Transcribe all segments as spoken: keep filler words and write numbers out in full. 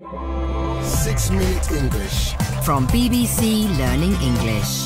Six Minute English from B B C Learning English.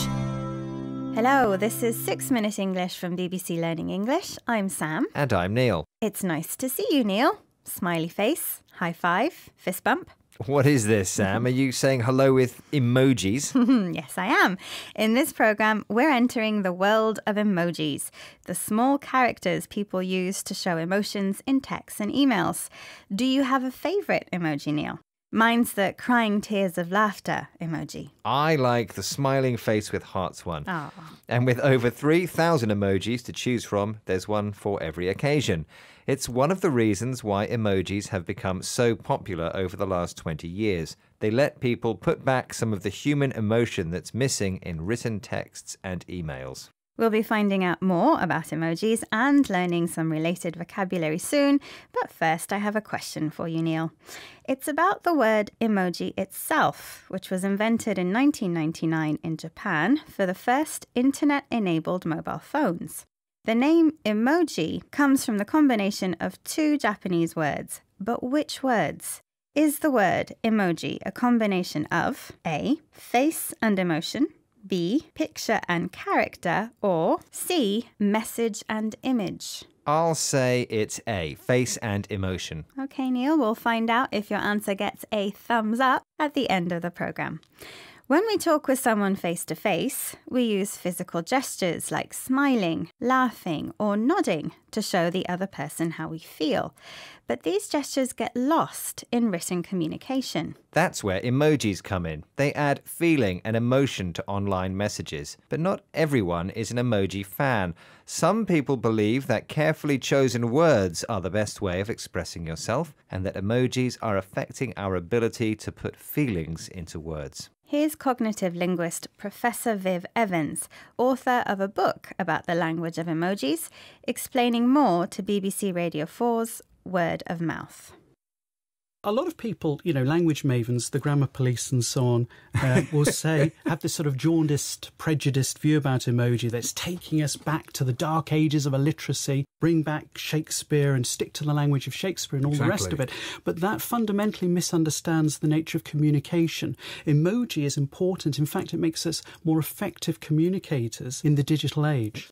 Hello, this is Six Minute English from B B C Learning English. I'm Sam. And I'm Neil. It's nice to see you, Neil. Smiley face, high five, fist bump. What is this, Sam? Are you saying hello with emojis? Yes, I am. In this program, we're entering the world of emojis, the small characters people use to show emotions in texts and emails. Do you have a favourite emoji, Neil? Mine's the crying tears of laughter emoji. I like the smiling face with hearts one. Oh. And with over three thousand emojis to choose from, there's one for every occasion. It's one of the reasons why emojis have become so popular over the last twenty years. They let people put back some of the human emotion that's missing in written texts and emails. We'll be finding out more about emojis and learning some related vocabulary soon. But first, I have a question for you, Neil. It's about the word emoji itself, which was invented in nineteen ninety-nine in Japan for the first internet-enabled mobile phones. The name emoji comes from the combination of two Japanese words. But which words? Is the word emoji a combination of A, face and emotion, B, picture and character, or C, message and image? I'll say it's A, face and emotion. Okay, Neil, we'll find out if your answer gets a thumbs up at the end of the program. When we talk with someone face-to-face, we use physical gestures like smiling, laughing, or nodding to show the other person how we feel. But these gestures get lost in written communication. That's where emojis come in. They add feeling and emotion to online messages. But not everyone is an emoji fan. Some people believe that carefully chosen words are the best way of expressing yourself, and that emojis are affecting our ability to put feelings into words. Here's cognitive linguist Professor Viv Evans, author of a book about the language of emojis, explaining more to B B C Radio four's Word of Mouth. A lot of people, you know, language mavens, the grammar police and so on, uh, will say, have this sort of jaundiced, prejudiced view about emoji that's taking us back to the dark ages of illiteracy, bring back Shakespeare and stick to the language of Shakespeare and all Exactly. the rest of it. But that fundamentally misunderstands the nature of communication. Emoji is important. In fact, it makes us more effective communicators in the digital age.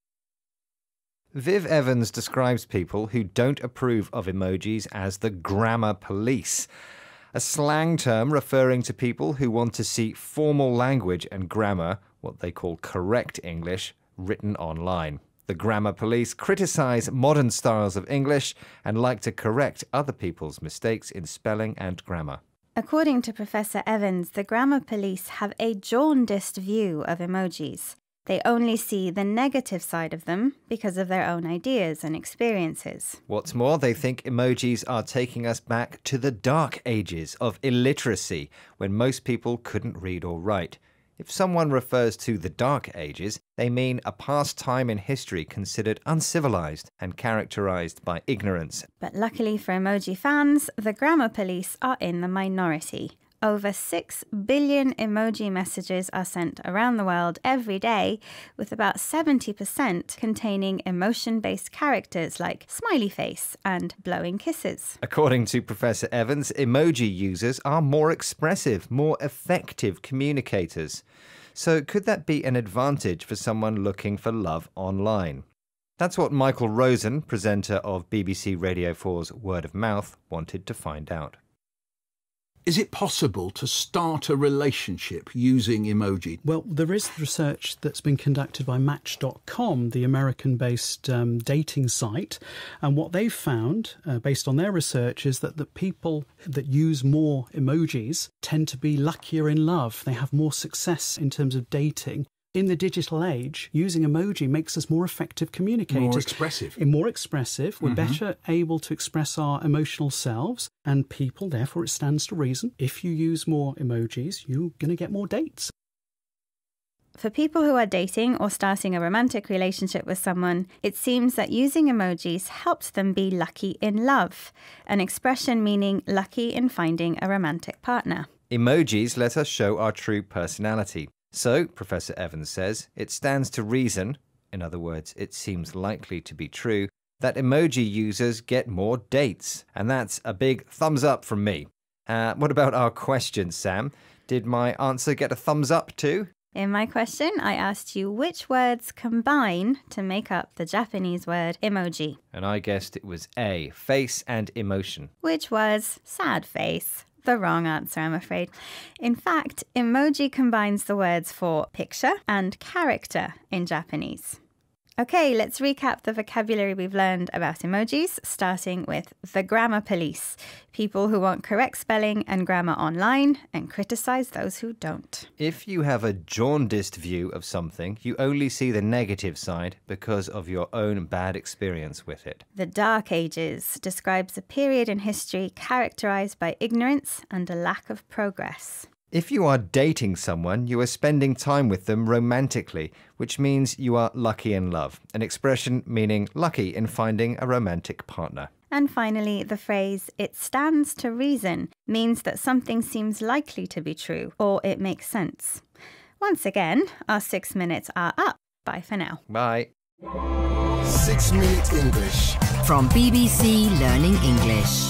Viv Evans describes people who don't approve of emojis as the grammar police, a slang term referring to people who want to see formal language and grammar, what they call correct English, written online. The grammar police criticise modern styles of English and like to correct other people's mistakes in spelling and grammar. According to Professor Evans, the grammar police have a jaundiced view of emojis. They only see the negative side of them because of their own ideas and experiences. What's more, they think emojis are taking us back to the dark ages of illiteracy, when most people couldn't read or write. If someone refers to the dark ages, they mean a past time in history considered uncivilized and characterized by ignorance. But luckily for emoji fans, the grammar police are in the minority. Over six billion emoji messages are sent around the world every day, with about seventy percent containing emotion-based characters like smiley face and blowing kisses. According to Professor Evans, emoji users are more expressive, more effective communicators. So could that be an advantage for someone looking for love online? That's what Michael Rosen, presenter of B B C Radio four's Word of Mouth, wanted to find out. Is it possible to start a relationship using emoji? Well, there is research that's been conducted by Match dot com, the American-based um, dating site. And what they've found, uh, based on their research, is that the people that use more emojis tend to be luckier in love. They have more success in terms of dating. In the digital age, using emoji makes us more effective communicators. More expressive. More expressive. We're Mm-hmm. better able to express our emotional selves. And people, therefore, it stands to reason, if you use more emojis, you're going to get more dates. For people who are dating or starting a romantic relationship with someone, it seems that using emojis helps them be lucky in love, an expression meaning lucky in finding a romantic partner. Emojis let us show our true personality. So, Professor Evans says, it stands to reason, in other words, it seems likely to be true, that emoji users get more dates. And that's a big thumbs up from me. Uh, what about our question, Sam? Did my answer get a thumbs up too? In my question, I asked you which words combine to make up the Japanese word emoji, And I guessed it was A, face and emotion. which was sad face. The wrong answer, I'm afraid. In fact, emoji combines the words for picture and character in Japanese. Okay, let's recap the vocabulary we've learned about emojis, starting with the grammar police, people who want correct spelling and grammar online and criticize those who don't. If you have a jaundiced view of something, you only see the negative side because of your own bad experience with it. The Dark Ages describes a period in history characterized by ignorance and a lack of progress. If you are dating someone, you are spending time with them romantically, which means you are lucky in love, an expression meaning lucky in finding a romantic partner. And finally, the phrase, it stands to reason, means that something seems likely to be true or it makes sense. Once again, our six minutes are up. Bye for now. Bye. Six Minute English. From B B C Learning English.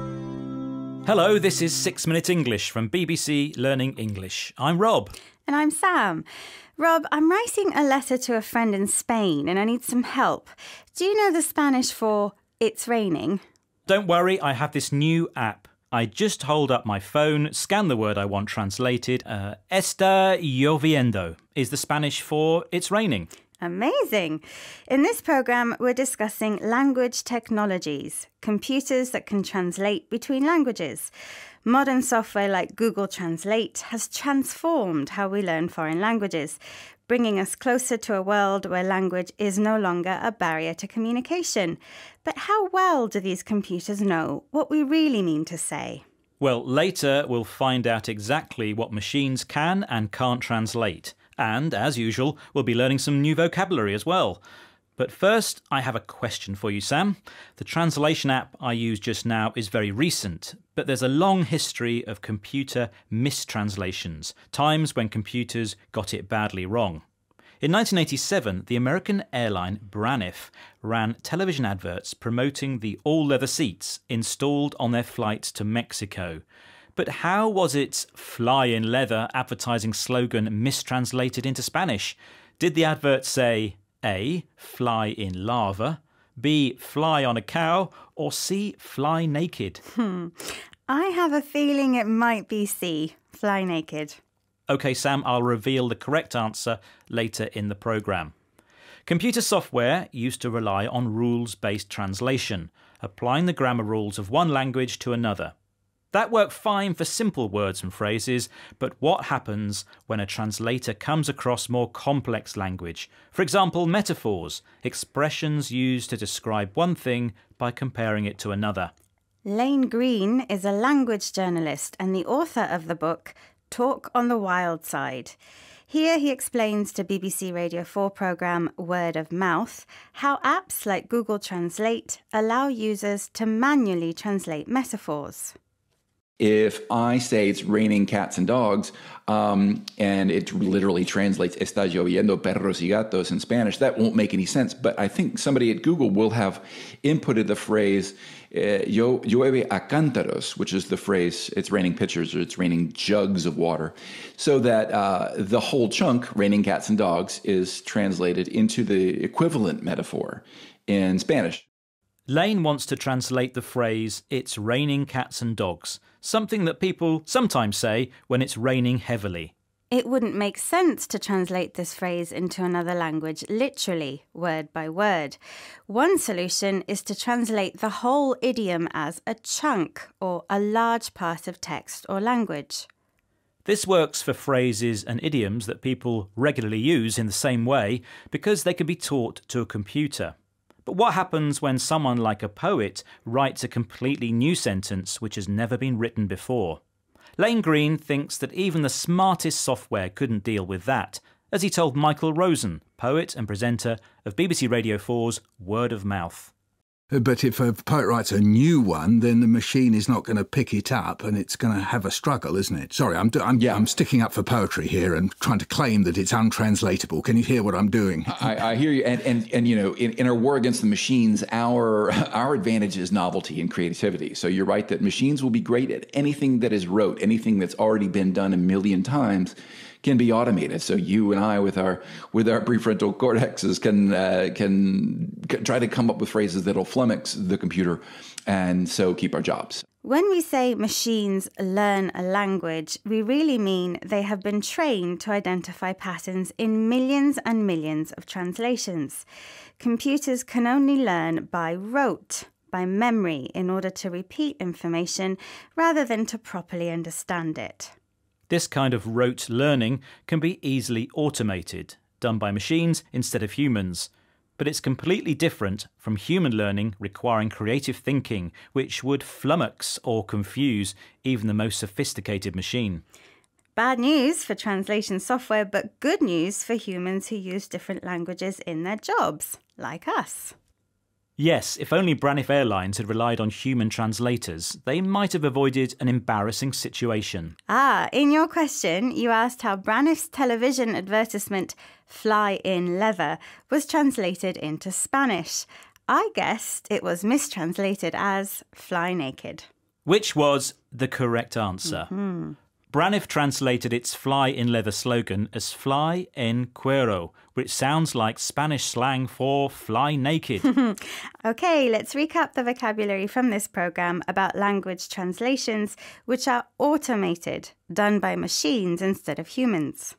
Hello, this is six minute English from B B C Learning English. I'm Rob. And I'm Sam. Rob, I'm writing a letter to a friend in Spain and I need some help. Do you know the Spanish for it's raining? Don't worry, I have this new app. I just hold up my phone, scan the word I want translated. Uh, Está lloviendo is the Spanish for it's raining. Amazing! In this programme, we're discussing language technologies, computers that can translate between languages. Modern software like Google Translate has transformed how we learn foreign languages, bringing us closer to a world where language is no longer a barrier to communication. But how well do these computers know what we really mean to say? Well, later we'll find out exactly what machines can and can't translate. And, as usual, we'll be learning some new vocabulary as well. But first, I have a question for you, Sam. The translation app I used just now is very recent, but there's a long history of computer mistranslations, times when computers got it badly wrong. In nineteen eighty-seven, the American airline Braniff ran television adverts promoting the all-leather seats installed on their flights to Mexico. But how was its fly in leather advertising slogan mistranslated into Spanish? Did the advert say A, fly in lava, B, fly on a cow, or C, fly naked? Hmm. I have a feeling it might be C, fly naked. OK, Sam, I'll reveal the correct answer later in the programme. Computer software used to rely on rules-based translation, applying the grammar rules of one language to another. That worked fine for simple words and phrases, but what happens when a translator comes across more complex language? For example, metaphors, expressions used to describe one thing by comparing it to another. Lane Green is a language journalist and the author of the book Talk on the Wild Side. Here he explains to B B C Radio four programme Word of Mouth how apps like Google Translate allow users to manually translate metaphors. If I say it's raining cats and dogs, um, and it literally translates está lloviendo perros y gatos in Spanish, that won't make any sense. But I think somebody at Google will have inputted the phrase uh, llueve a cántaros, which is the phrase it's raining pitchers or it's raining jugs of water, so that uh, the whole chunk, raining cats and dogs, is translated into the equivalent metaphor in Spanish. Lane wants to translate the phrase, it's raining cats and dogs, something that people sometimes say when it's raining heavily. It wouldn't make sense to translate this phrase into another language literally, word by word. One solution is to translate the whole idiom as a chunk or a large part of text or language. This works for phrases and idioms that people regularly use in the same way because they can be taught to a computer. But what happens when someone like a poet writes a completely new sentence which has never been written before? Lane Green thinks that even the smartest software couldn't deal with that, as he told Michael Rosen, poet and presenter of B B C Radio four's Word of Mouth. But if a poet writes a new one, then the machine is not going to pick it up and it's going to have a struggle, isn't it? Sorry, I'm, I'm, yeah. I'm sticking up for poetry here and trying to claim that it's untranslatable. Can you hear what I'm doing? I, I hear you. And, and, and you know, in, in our war against the machines, our, our advantage is novelty and creativity. So you're right that machines will be great at anything that is rote, anything that's already been done a million times can be automated. So you and I, with our with our prefrontal cortexes, can uh, can, can try to come up with phrases that'll flummox the computer, and so keep our jobs. When we say machines learn a language, we really mean they have been trained to identify patterns in millions and millions of translations. Computers can only learn by rote, by memory, in order to repeat information rather than to properly understand it. This kind of rote learning can be easily automated, done by machines instead of humans. But it's completely different from human learning requiring creative thinking, which would flummox or confuse even the most sophisticated machine. Bad news for translation software, but good news for humans who use different languages in their jobs, like us. Yes, if only Braniff Airlines had relied on human translators, they might have avoided an embarrassing situation. Ah, in your question, you asked how Braniff's television advertisement, "Fly in Leather," was translated into Spanish. I guessed it was mistranslated as "fly naked." Which was the correct answer. Mm-hmm. Braniff translated its fly in leather slogan as fly en cuero, which sounds like Spanish slang for fly naked. Okay, let's recap the vocabulary from this program about language translations, which are automated, done by machines instead of humans.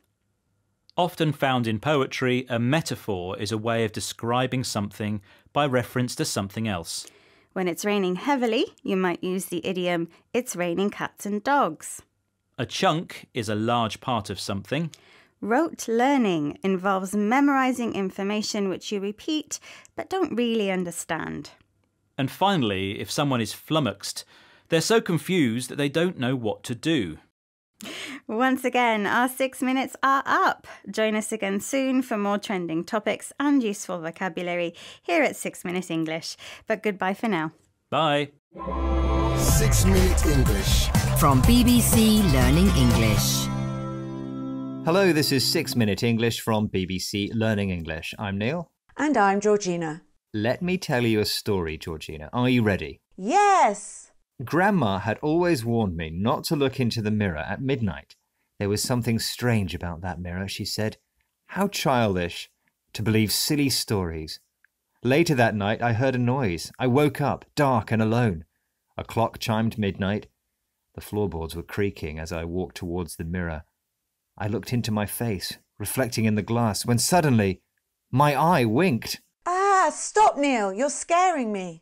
Often found in poetry, a metaphor is a way of describing something by reference to something else. When it's raining heavily, you might use the idiom, "It's raining cats and dogs." A chunk is a large part of something. Rote learning involves memorizing information which you repeat but don't really understand. And finally, if someone is flummoxed, they're so confused that they don't know what to do. Once again, our six minutes are up. Join us again soon for more trending topics and useful vocabulary here at Six Minute English. But goodbye for now. Bye. Six Minute English. From B B C Learning English. Hello, this is Six Minute English from B B C Learning English. I'm Neil. And I'm Georgina. Let me tell you a story, Georgina. Are you ready? Yes! Grandma had always warned me not to look into the mirror at midnight. There was something strange about that mirror, she said. How childish to believe silly stories. Later that night, I heard a noise. I woke up, dark and alone. A clock chimed midnight. The floorboards were creaking as I walked towards the mirror. I looked into my face, reflecting in the glass, when suddenly my eye winked. Ah, stop, Neil. You're scaring me.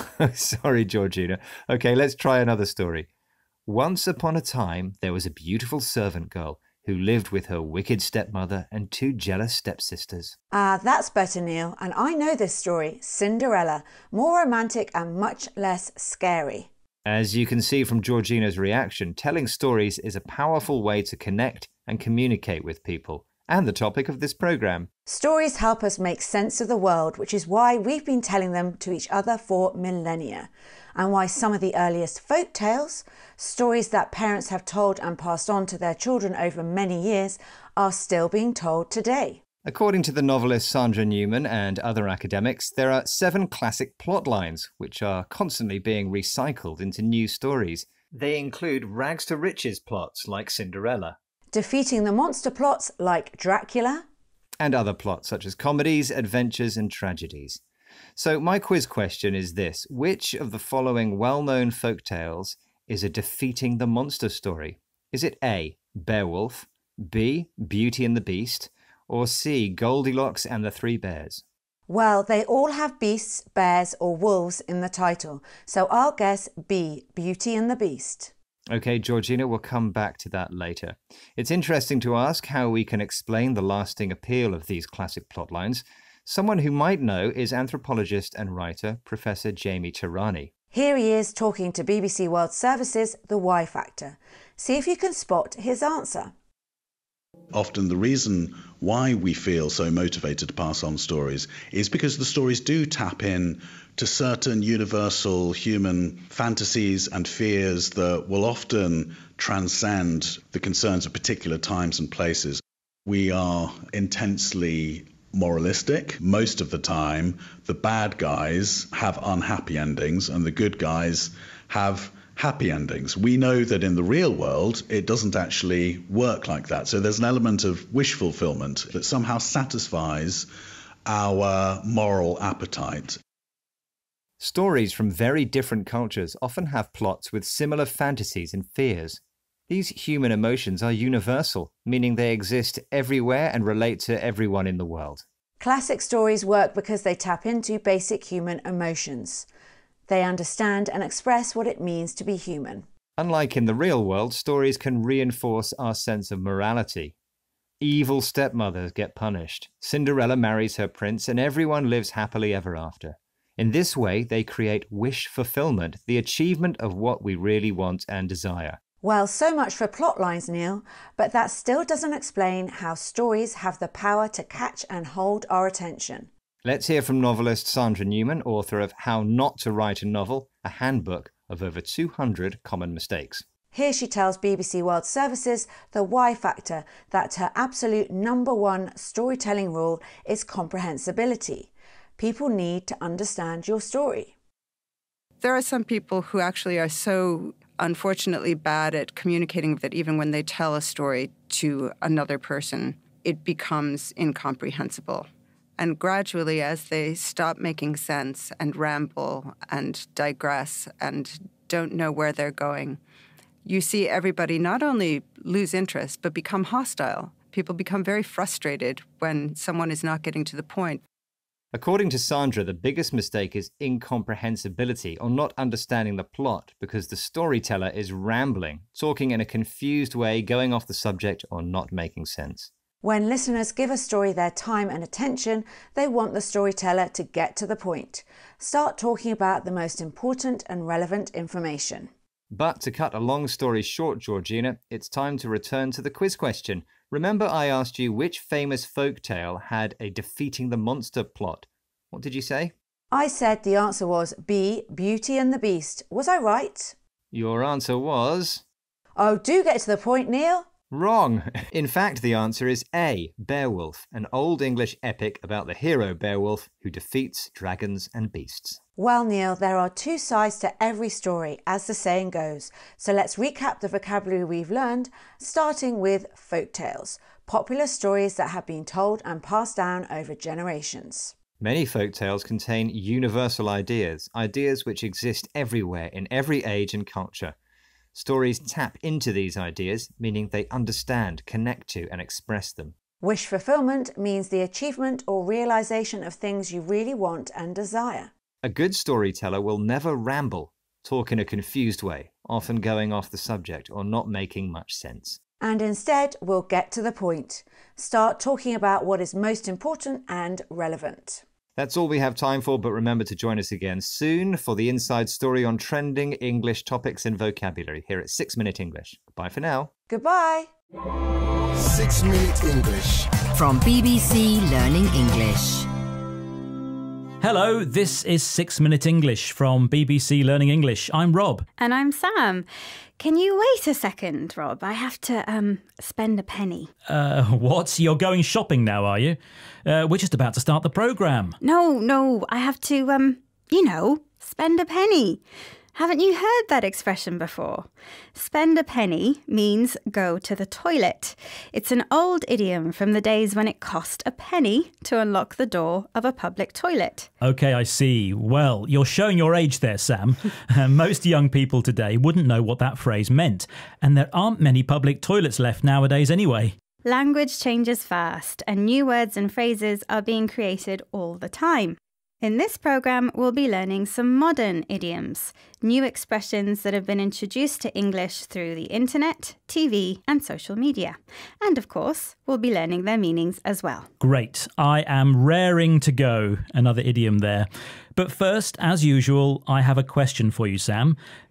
Sorry, Georgina. Okay, let's try another story. Once upon a time, there was a beautiful servant girl who lived with her wicked stepmother and two jealous stepsisters. Ah, that's better, Neil. And I know this story, Cinderella. More romantic and much less scary. As you can see from Georgina's reaction, telling stories is a powerful way to connect and communicate with people, and the topic of this programme. Stories help us make sense of the world, which is why we've been telling them to each other for millennia, and why some of the earliest folk tales, stories that parents have told and passed on to their children over many years, are still being told today. According to the novelist Sandra Newman and other academics, there are seven classic plot lines which are constantly being recycled into new stories. They include rags to riches plots like Cinderella, defeating the monster plots like Dracula, and other plots such as comedies, adventures and tragedies. So my quiz question is this: which of the following well-known folk tales is a defeating the monster story? Is it A, Beowulf, B, Beauty and the Beast, or C, Goldilocks and the Three Bears? Well, they all have beasts, bears or wolves in the title, so I'll guess B, Beauty and the Beast. OK, Georgina, we'll come back to that later. It's interesting to ask how we can explain the lasting appeal of these classic plotlines. Someone who might know is anthropologist and writer Professor Jamie Tirani. Here he is talking to B B C World Service's The Why Factor. See if you can spot his answer. Often the reason why we feel so motivated to pass on stories is because the stories do tap in to certain universal human fantasies and fears that will often transcend the concerns of particular times and places. We are intensely moralistic. Most of the time, the bad guys have unhappy endings and the good guys have happy endings. We know that in the real world, it doesn't actually work like that. So there's an element of wish fulfillment that somehow satisfies our moral appetite. Stories from very different cultures often have plots with similar fantasies and fears. These human emotions are universal, meaning they exist everywhere and relate to everyone in the world. Classic stories work because they tap into basic human emotions. They understand and express what it means to be human. Unlike in the real world, stories can reinforce our sense of morality. Evil stepmothers get punished. Cinderella marries her prince, and everyone lives happily ever after. In this way, they create wish fulfillment, the achievement of what we really want and desire. Well, so much for plot lines, Neil, but that still doesn't explain how stories have the power to catch and hold our attention. Let's hear from novelist Sandra Newman, author of How Not to Write a Novel, a handbook of over two hundred common mistakes. Here she tells B B C World Services the why factor, that her absolute number one storytelling rule is comprehensibility. People need to understand your story. There are some people who actually are so unfortunately bad at communicating that even when they tell a story to another person, it becomes incomprehensible. And gradually, as they stop making sense and ramble and digress and don't know where they're going, you see everybody not only lose interest, but become hostile. People become very frustrated when someone is not getting to the point. According to Sandra, the biggest mistake is incomprehensibility, or not understanding the plot, because the storyteller is rambling, talking in a confused way, going off the subject, or not making sense. When listeners give a story their time and attention, they want the storyteller to get to the point. Start talking about the most important and relevant information. But to cut a long story short, Georgina, it's time to return to the quiz question. Remember I asked you which famous folktale had a defeating the monster plot. What did you say? I said the answer was B, Beauty and the Beast. Was I right? Your answer was... Oh, do get to the point, Neil. Wrong. In fact, the answer is A, Beowulf, an Old English epic about the hero Beowulf who defeats dragons and beasts. Well, Neil, there are two sides to every story, as the saying goes. So let's recap the vocabulary we've learned, starting with folktales, popular stories that have been told and passed down over generations. Many folktales contain universal ideas, ideas which exist everywhere in every age and culture. Stories tap into these ideas, meaning they understand, connect to, and express them. Wish fulfillment means the achievement or realization of things you really want and desire. A good storyteller will never ramble, talk in a confused way, often going off the subject or not making much sense. And instead, we'll get to the point. Start talking about what is most important and relevant. That's all we have time for, but remember to join us again soon for the inside story on trending English topics and vocabulary here at six minute English. Bye for now. Goodbye. six minute English. From B B C Learning English. Hello, this is six minute English from B B C Learning English. I'm Rob. And I'm Sam. Can you wait a second, Rob? I have to um spend a penny. Uh, what? You're going shopping now, are you? Uh, we're just about to start the programme. No, no, I have to, um, you know, spend a penny. Haven't you heard that expression before? Spend a penny means go to the toilet. It's an old idiom from the days when it cost a penny to unlock the door of a public toilet. OK, I see. Well, you're showing your age there, Sam. uh, most young people today wouldn't know what that phrase meant, and there aren't many public toilets left nowadays anyway. Language changes fast, and new words and phrases are being created all the time. In this programme, we'll be learning some modern idioms, new expressions that have been introduced to English through the internet, T V and social media. And of course, we'll be learning their meanings as well. Great. I am raring to go. Another idiom there. But first, as usual, I have a question for you, Sam.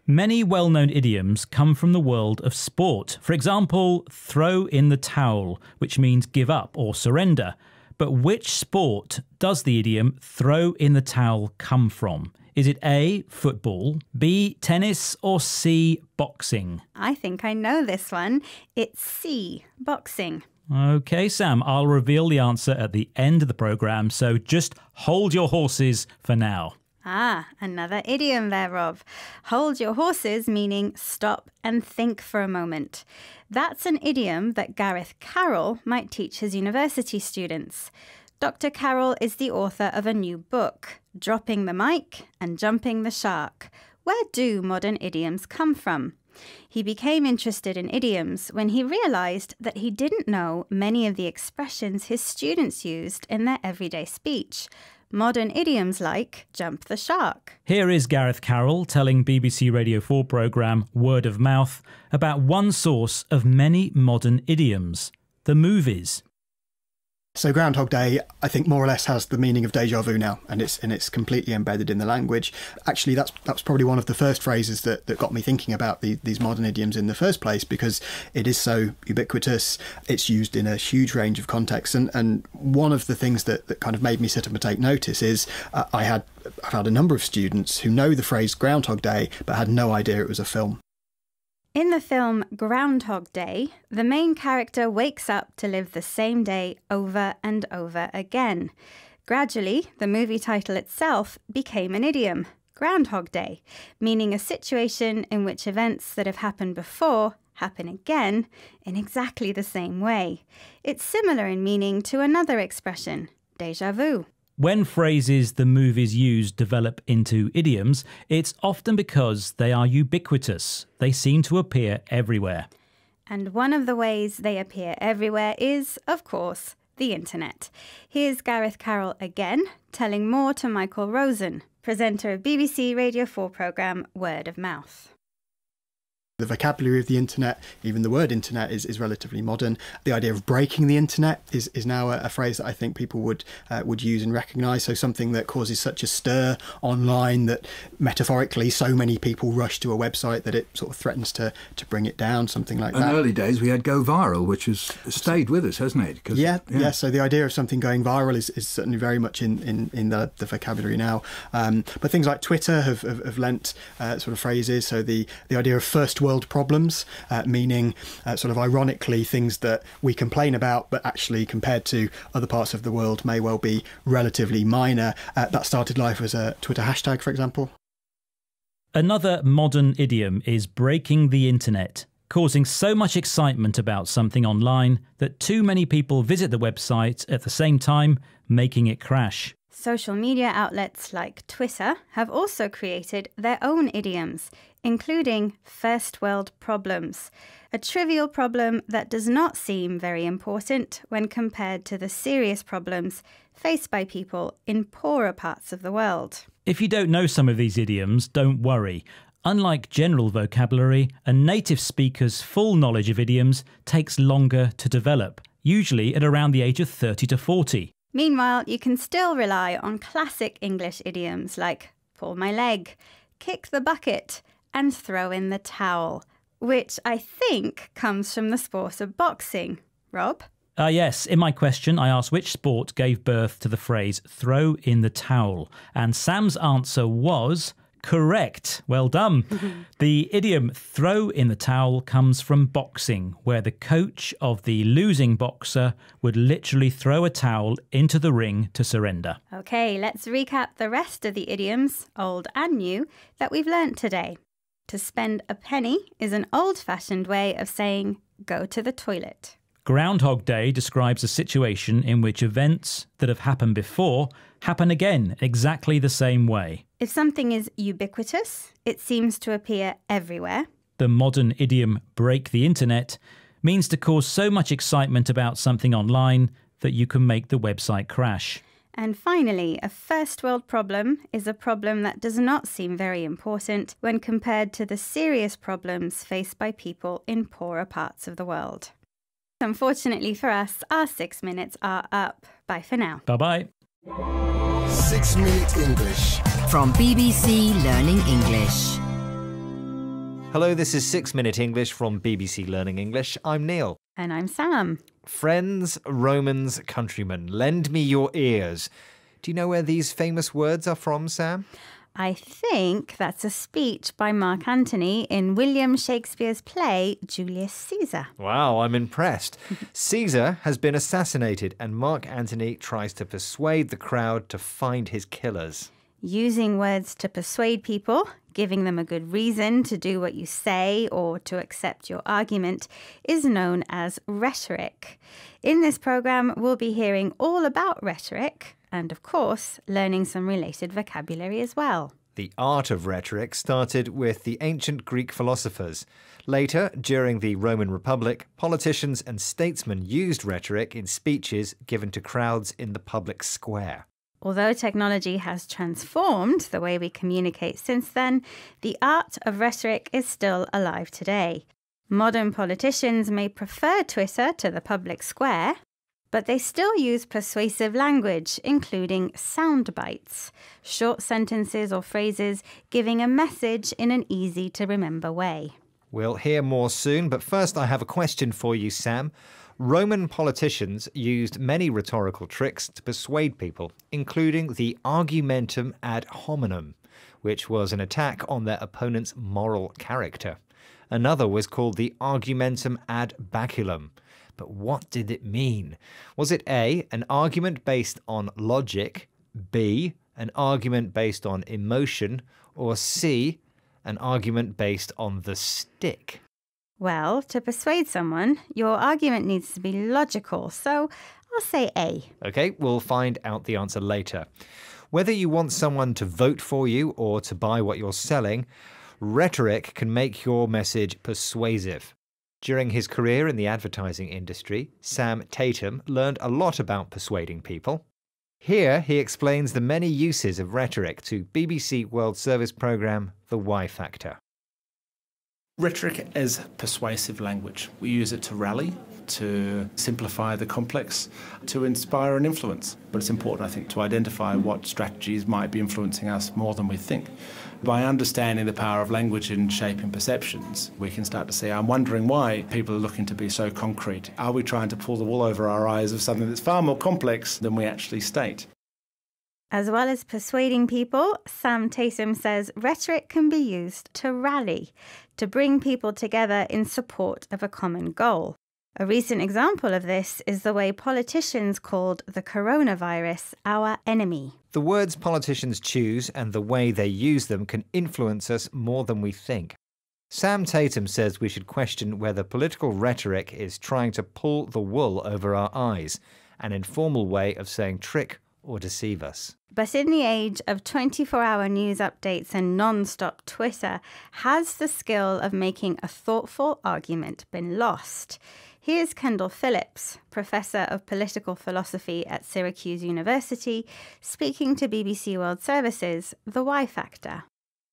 Many well-known idioms come from the world of sport. For example, throw in the towel, which means give up or surrender. But which sport does the idiom throw in the towel come from? Is it A, football, B, tennis, or C, boxing? I think I know this one. It's C, boxing. OK, Sam, I'll reveal the answer at the end of the programme, so just hold your horses for now. Ah, another idiom there, Rob. Hold your horses, meaning stop and think for a moment. That's an idiom that Gareth Carroll might teach his university students. Doctor Carroll is the author of a new book, Dropping the Mic and Jumping the Shark. Where do modern idioms come from? He became interested in idioms when he realised that he didn't know many of the expressions his students used in their everyday speech. Modern idioms like jump the shark. Here is Gareth Carroll telling B B C Radio four programme Word of Mouth about one source of many modern idioms, the movies. So Groundhog Day, I think, more or less has the meaning of déjà vu now, and it's and it's completely embedded in the language. Actually, that's that's probably one of the first phrases that, that got me thinking about the, these modern idioms in the first place, because it is so ubiquitous. It's used in a huge range of contexts, and, and one of the things that, that kind of made me sit up and take notice is uh, I had I've had a number of students who know the phrase Groundhog Day but had no idea it was a film. In the film Groundhog Day, the main character wakes up to live the same day over and over again. Gradually, the movie title itself became an idiom, Groundhog Day, meaning a situation in which events that have happened before happen again in exactly the same way. It's similar in meaning to another expression, déjà vu. When phrases the movies use develop into idioms, it's often because they are ubiquitous. They seem to appear everywhere. And one of the ways they appear everywhere is, of course, the internet. Here's Gareth Carroll again, telling more to Michael Rosen, presenter of B B C Radio four programme Word of Mouth. The vocabulary of the internet, even the word internet, is, is relatively modern. The idea of breaking the internet is, is now a, a phrase that I think people would uh, would use and recognise. So something that causes such a stir online that metaphorically so many people rush to a website that it sort of threatens to, to bring it down, something like in that. In early days we had go viral, which has stayed with us, hasn't it? Yeah, yeah, yeah. So the idea of something going viral is, is certainly very much in, in, in the, the vocabulary now. Um, but things like Twitter have, have, have lent uh, sort of phrases. So the, the idea of first world problems, uh, meaning uh, sort of ironically things that we complain about but actually compared to other parts of the world may well be relatively minor. Uh, that started life as a Twitter hashtag, for example. Another modern idiom is breaking the internet, causing so much excitement about something online that too many people visit the website at the same time, making it crash. Social media outlets like Twitter have also created their own idioms, including first world problems, a trivial problem that does not seem very important when compared to the serious problems faced by people in poorer parts of the world. If you don't know some of these idioms, don't worry. Unlike general vocabulary, a native speaker's full knowledge of idioms takes longer to develop, usually at around the age of thirty to forty. Meanwhile, you can still rely on classic English idioms like pull my leg, kick the bucket, and throw in the towel, which I think comes from the sport of boxing. Rob? Ah, uh, yes. In my question, I asked which sport gave birth to the phrase throw in the towel, and Sam's answer was correct. Well done. The idiom throw in the towel comes from boxing, where the coach of the losing boxer would literally throw a towel into the ring to surrender. OK, let's recap the rest of the idioms, old and new, that we've learnt today. To spend a penny is an old-fashioned way of saying go to the toilet. Groundhog Day describes a situation in which events that have happened before happen again exactly the same way. If something is ubiquitous, it seems to appear everywhere. The modern idiom break the internet means to cause so much excitement about something online that you can make the website crash. And finally, a first world problem is a problem that does not seem very important when compared to the serious problems faced by people in poorer parts of the world. Unfortunately for us, our six minutes are up. Bye for now. Bye-bye. Six Minute English. From B B C Learning English. Hello, this is Six Minute English from B B C Learning English. I'm Neil. And I'm Sam. Friends, Romans, countrymen, lend me your ears. Do you know where these famous words are from, Sam? I think that's a speech by Mark Antony in William Shakespeare's play Julius Caesar. Wow, I'm impressed. Caesar has been assassinated and Mark Antony tries to persuade the crowd to find his killers. Using words to persuade people, giving them a good reason to do what you say or to accept your argument, is known as rhetoric. In this programme, we'll be hearing all about rhetoric and, of course, learning some related vocabulary as well. The art of rhetoric started with the ancient Greek philosophers. Later, during the Roman Republic, politicians and statesmen used rhetoric in speeches given to crowds in the public square. Although technology has transformed the way we communicate since then, the art of rhetoric is still alive today. Modern politicians may prefer Twitter to the public square, but they still use persuasive language, including sound bites, short sentences or phrases giving a message in an easy-to-remember way. We'll hear more soon, but first I have a question for you, Sam. Roman politicians used many rhetorical tricks to persuade people, including the argumentum ad hominem, which was an attack on their opponent's moral character. Another was called the argumentum ad baculum. But what did it mean? Was it A, an argument based on logic, B, an argument based on emotion, or C, an argument based on the stick? Well, to persuade someone, your argument needs to be logical, so I'll say A. OK, we'll find out the answer later. Whether you want someone to vote for you or to buy what you're selling, rhetoric can make your message persuasive. During his career in the advertising industry, Sam Tatum learned a lot about persuading people. Here he explains the many uses of rhetoric to B B C World Service programme The Why Factor. Rhetoric is persuasive language. We use it to rally, to simplify the complex, to inspire and influence. But it's important, I think, to identify what strategies might be influencing us more than we think. By understanding the power of language in shaping perceptions, we can start to see, I'm wondering why people are looking to be so concrete. Are we trying to pull the wool over our eyes of something that's far more complex than we actually state? As well as persuading people, Sam Tatum says rhetoric can be used to rally, to bring people together in support of a common goal. A recent example of this is the way politicians called the coronavirus our enemy. The words politicians choose and the way they use them can influence us more than we think. Sam Tatum says we should question whether political rhetoric is trying to pull the wool over our eyes, an informal way of saying trick or deceive us. But in the age of twenty-four hour news updates and non-stop Twitter, has the skill of making a thoughtful argument been lost? Here's Kendall Phillips, Professor of Political Philosophy at Syracuse University, speaking to B B C World Service's The Why Factor.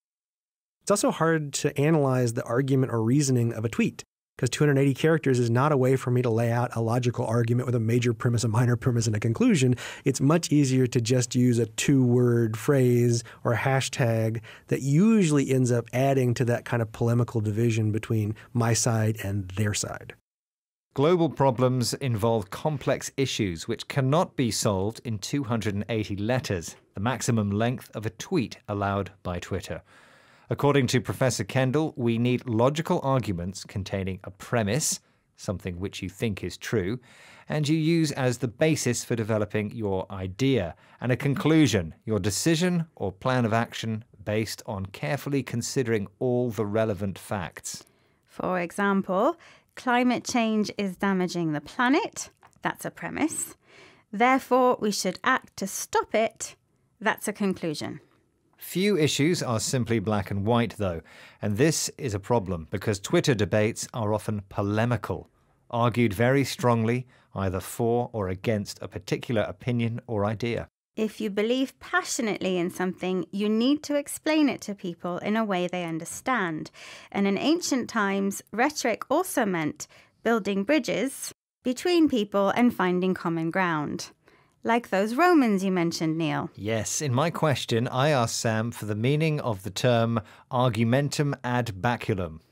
It's also hard to analyze the argument or reasoning of a tweet, because two hundred eighty characters is not a way for me to lay out a logical argument with a major premise, a minor premise, and a conclusion. It's much easier to just use a two-word phrase or a hashtag that usually ends up adding to that kind of polemical division between my side and their side. Global problems involve complex issues which cannot be solved in two hundred eighty letters, the maximum length of a tweet allowed by Twitter. According to Professor Kendall, we need logical arguments containing a premise, something which you think is true, and you use as the basis for developing your idea, and a conclusion, your decision or plan of action based on carefully considering all the relevant facts. For example, climate change is damaging the planet. That's a premise. Therefore, we should act to stop it. That's a conclusion. Few issues are simply black and white, though, and this is a problem because Twitter debates are often polemical, argued very strongly, either for or against a particular opinion or idea. If you believe passionately in something, you need to explain it to people in a way they understand. And in ancient times, rhetoric also meant building bridges between people and finding common ground. Like those Romans you mentioned, Neil. Yes, in my question, I asked Sam for the meaning of the term argumentum ad baculum.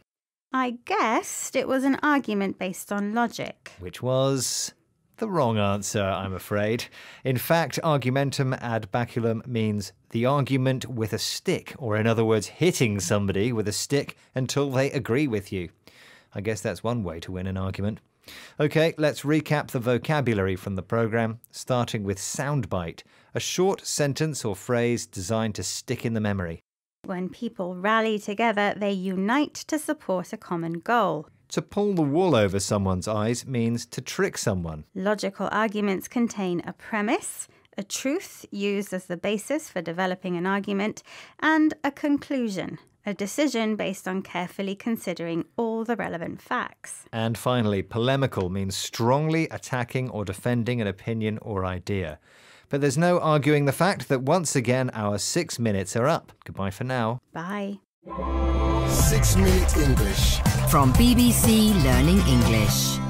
I guessed it was an argument based on logic. Which was the wrong answer, I'm afraid. In fact, argumentum ad baculum means the argument with a stick, or in other words, hitting somebody with a stick until they agree with you. I guess that's one way to win an argument. OK, let's recap the vocabulary from the programme, starting with soundbite, a short sentence or phrase designed to stick in the memory. When people rally together, they unite to support a common goal. To pull the wool over someone's eyes means to trick someone. Logical arguments contain a premise, a truth used as the basis for developing an argument, and a conclusion, a decision based on carefully considering all the relevant facts. And finally, polemical means strongly attacking or defending an opinion or idea. But there's no arguing the fact that once again our six minutes are up. Goodbye for now. Bye. Six Minute English. From B B C Learning English.